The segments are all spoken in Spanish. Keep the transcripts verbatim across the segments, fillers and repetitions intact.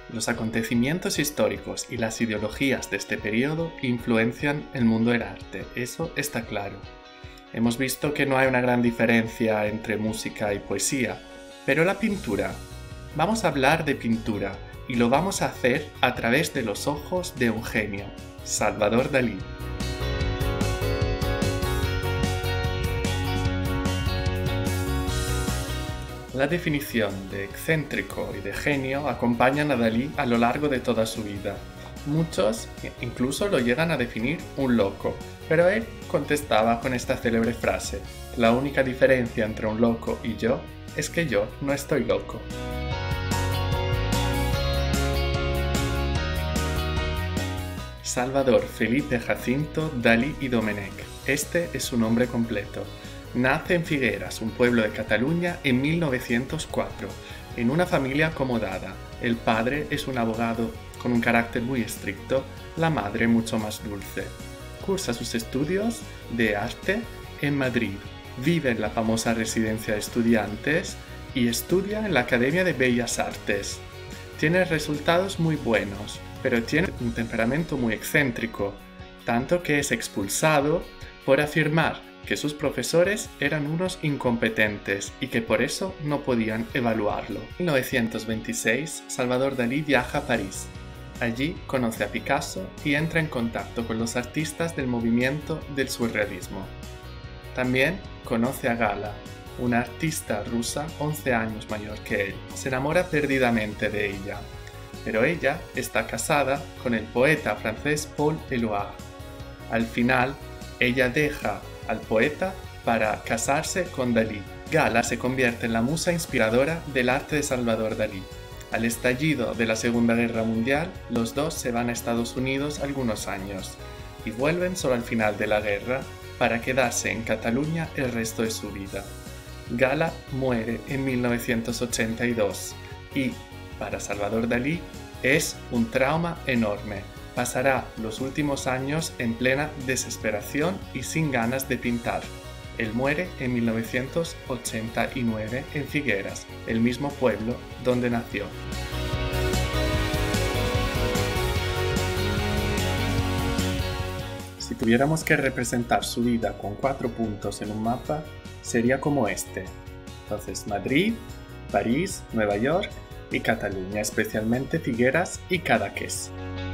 Los acontecimientos históricos y las ideologías de este periodo influencian el mundo del arte, eso está claro. Hemos visto que no hay una gran diferencia entre música y poesía, pero la pintura. Vamos a hablar de pintura y lo vamos a hacer a través de los ojos de un genio, Salvador Dalí. La definición de excéntrico y de genio acompañan a Dalí a lo largo de toda su vida. Muchos incluso lo llegan a definir un loco, pero él contestaba con esta célebre frase: la única diferencia entre un loco y yo es que yo no estoy loco. Salvador Felipe Jacinto Dalí y Domenech. Este es su nombre completo. Nace en Figueras, un pueblo de Cataluña, en mil novecientos cuatro, en una familia acomodada. El padre es un abogado con un carácter muy estricto, la madre mucho más dulce. Cursa sus estudios de arte en Madrid, vive en la famosa residencia de estudiantes y estudia en la Academia de Bellas Artes. Tiene resultados muy buenos, pero tiene un temperamento muy excéntrico, tanto que es expulsado por afirmar que sus profesores eran unos incompetentes y que por eso no podían evaluarlo. En mil novecientos veintiséis, Salvador Dalí viaja a París. Allí conoce a Picasso y entra en contacto con los artistas del movimiento del surrealismo. También conoce a Gala, una artista rusa once años mayor que él. Se enamora perdidamente de ella, pero ella está casada con el poeta francés Paul Éluard. Al final, ella deja al poeta para casarse con Dalí. Gala se convierte en la musa inspiradora del arte de Salvador Dalí. Al estallido de la Segunda Guerra Mundial, los dos se van a Estados Unidos algunos años y vuelven solo al final de la guerra para quedarse en Cataluña el resto de su vida. Gala muere en mil novecientos ochenta y dos y, para Salvador Dalí, es un trauma enorme. Pasará los últimos años en plena desesperación y sin ganas de pintar. Él muere en mil novecientos ochenta y nueve en Figueras, el mismo pueblo donde nació. Si tuviéramos que representar su vida con cuatro puntos en un mapa, sería como este. Entonces, Madrid, París, Nueva York y Cataluña, especialmente Figueras y Cadaqués.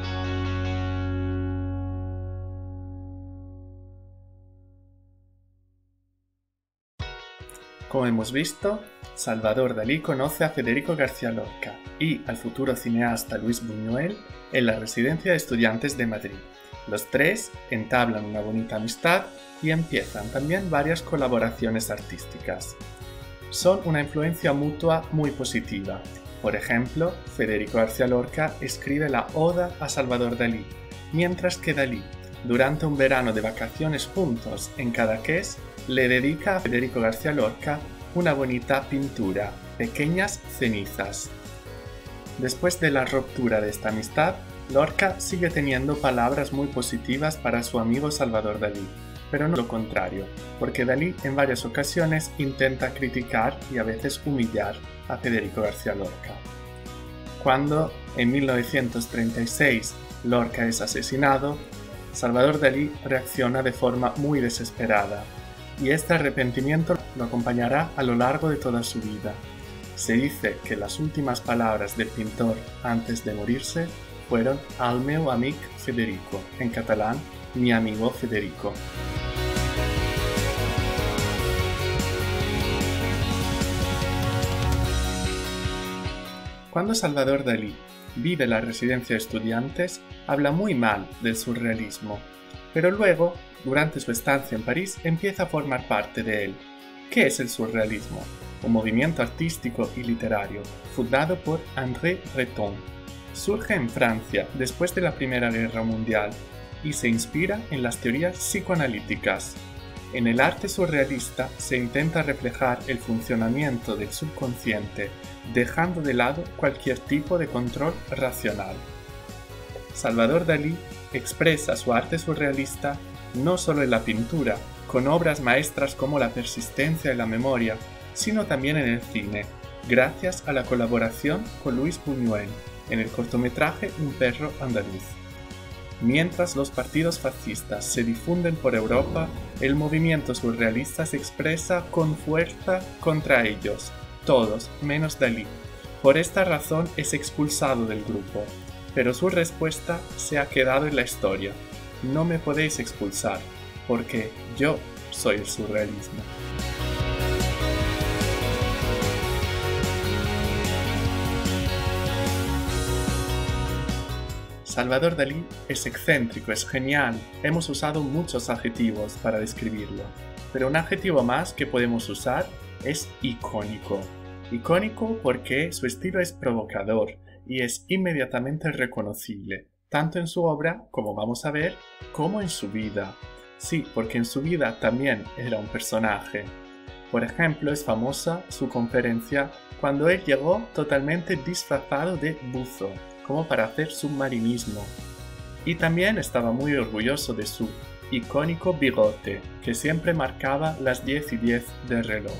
Como hemos visto, Salvador Dalí conoce a Federico García Lorca y al futuro cineasta Luis Buñuel en la Residencia de Estudiantes de Madrid. Los tres entablan una bonita amistad y empiezan también varias colaboraciones artísticas. Son una influencia mutua muy positiva. Por ejemplo, Federico García Lorca escribe la Oda a Salvador Dalí, mientras que Dalí, durante un verano de vacaciones juntos en Cadaqués, le dedica a Federico García Lorca una bonita pintura, Pequeñas cenizas. Después de la ruptura de esta amistad, Lorca sigue teniendo palabras muy positivas para su amigo Salvador Dalí, pero no lo contrario, porque Dalí en varias ocasiones intenta criticar y a veces humillar a Federico García Lorca. Cuando, en mil novecientos treinta y seis, Lorca es asesinado, Salvador Dalí reacciona de forma muy desesperada, y este arrepentimiento lo acompañará a lo largo de toda su vida. Se dice que las últimas palabras del pintor antes de morirse fueron «Al meu amic Federico», en catalán, «mi amigo Federico». Cuando Salvador Dalí vive en la residencia de estudiantes, habla muy mal del surrealismo, pero luego, durante su estancia en París, empieza a formar parte de él. ¿Qué es el surrealismo? Un movimiento artístico y literario fundado por André Breton. Surge en Francia después de la Primera Guerra Mundial y se inspira en las teorías psicoanalíticas. En el arte surrealista se intenta reflejar el funcionamiento del subconsciente, dejando de lado cualquier tipo de control racional. Salvador Dalí expresa su arte surrealista no solo en la pintura, con obras maestras como La persistencia y la memoria, sino también en el cine, gracias a la colaboración con Luis Buñuel, en el cortometraje Un perro andaluz. Mientras los partidos fascistas se difunden por Europa, el movimiento surrealista se expresa con fuerza contra ellos, todos menos Dalí. Por esta razón es expulsado del grupo, pero su respuesta se ha quedado en la historia. No me podéis expulsar, porque yo soy el surrealismo. Salvador Dalí es excéntrico, es genial. Hemos usado muchos adjetivos para describirlo, pero un adjetivo más que podemos usar es icónico. Icónico porque su estilo es provocador y es inmediatamente reconocible, tanto en su obra, como vamos a ver, como en su vida. Sí, porque en su vida también era un personaje. Por ejemplo, es famosa su conferencia cuando él llegó totalmente disfrazado de buzo, como para hacer submarinismo. Y también estaba muy orgulloso de su icónico bigote, que siempre marcaba las diez y diez del reloj.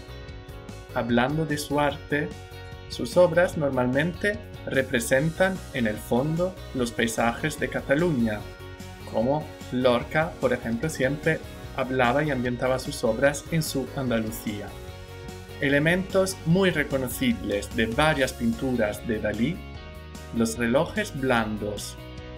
Hablando de su arte, sus obras normalmente representan en el fondo los paisajes de Cataluña, como Lorca, por ejemplo, siempre hablaba y ambientaba sus obras en su Andalucía. Elementos muy reconocibles de varias pinturas de Dalí: los relojes blandos,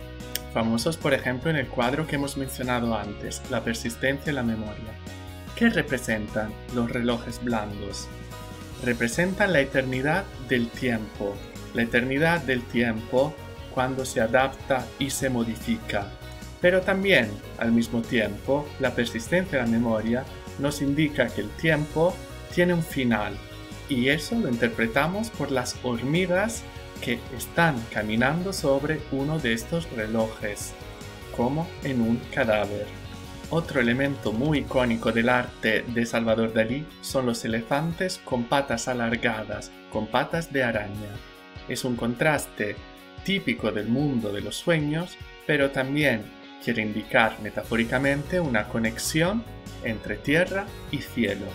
famosos por ejemplo en el cuadro que hemos mencionado antes, La persistencia y la memoria. ¿Qué representan los relojes blandos? Representan la eternidad del tiempo, la eternidad del tiempo cuando se adapta y se modifica. Pero también, al mismo tiempo, la persistencia y la memoria nos indica que el tiempo tiene un final, y eso lo interpretamos por las hormigas que están caminando sobre uno de estos relojes, como en un cadáver. Otro elemento muy icónico del arte de Salvador Dalí son los elefantes con patas alargadas, con patas de araña. Es un contraste típico del mundo de los sueños, pero también quiere indicar metafóricamente una conexión entre tierra y cielo.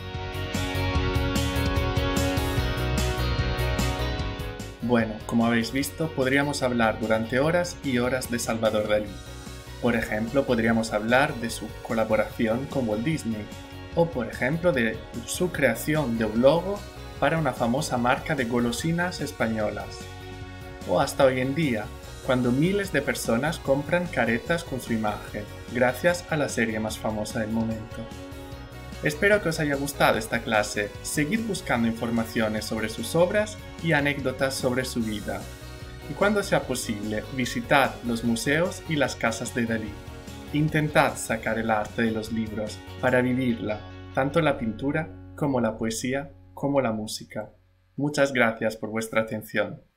Bueno, como habéis visto, podríamos hablar durante horas y horas de Salvador Dalí. Por ejemplo, podríamos hablar de su colaboración con Walt Disney, o por ejemplo de su creación de un logo para una famosa marca de golosinas españolas. O hasta hoy en día, cuando miles de personas compran caretas con su imagen, gracias a la serie más famosa del momento. Espero que os haya gustado esta clase. Seguid buscando informaciones sobre sus obras y anécdotas sobre su vida. Y cuando sea posible, visitad los museos y las casas de Dalí. Intentad sacar el arte de los libros para vivirla, tanto la pintura como la poesía como la música. Muchas gracias por vuestra atención.